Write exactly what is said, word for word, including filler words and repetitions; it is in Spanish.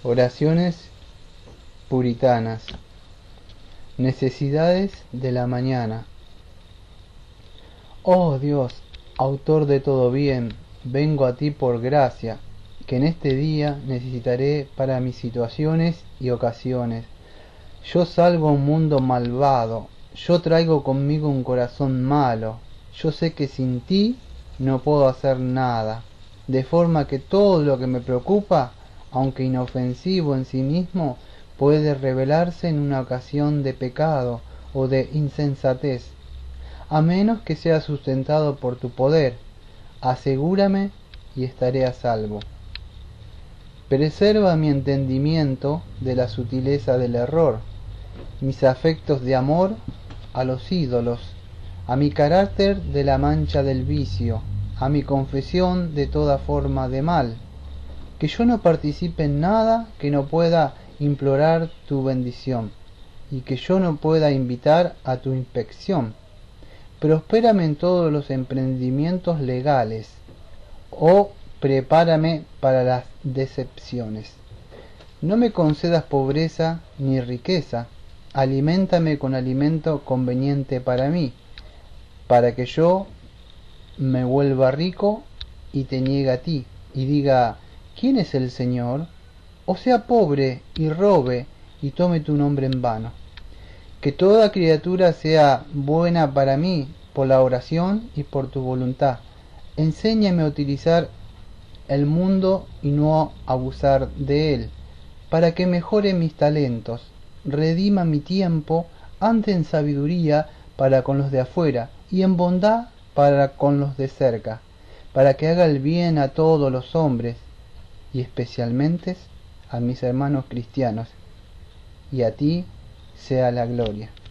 Oraciones puritanas. Necesidades de la mañana. Oh Dios, autor de todo bien, vengo a ti por gracia, que en este día necesitaré para mis situaciones y ocasiones. Yo salgo a un mundo malvado, yo traigo conmigo un corazón malo, yo sé que sin ti no puedo hacer nada, de forma que todo lo que me preocupa, aunque inofensivo en sí mismo, puede revelarse en una ocasión de pecado o de insensatez, a menos que sea sustentado por tu poder. Asegúrame y estaré a salvo. Preserva mi entendimiento de la sutileza del error, mis afectos de amor a los ídolos, a mi carácter de la mancha del vicio, a mi confesión de toda forma de mal, que yo no participe en nada que no pueda implorar tu bendición, y que yo no pueda invitar a tu inspección. Prospérame en todos los emprendimientos legales, o prepárame para las decepciones. No me concedas pobreza ni riqueza, aliméntame con alimento conveniente para mí, para que yo me vuelva rico y te niegue a ti, y diga, ¿quién es el Señor? O sea pobre y robe y tome tu nombre en vano. Que toda criatura sea buena para mí por la oración y por tu voluntad. Enséñame a utilizar el mundo y no abusar de él, para que mejore mis talentos, redima mi tiempo, ande en sabiduría para con los de afuera y en bondad para con los de cerca, para que haga el bien a todos los hombres y especialmente a mis hermanos cristianos, y a ti sea la gloria.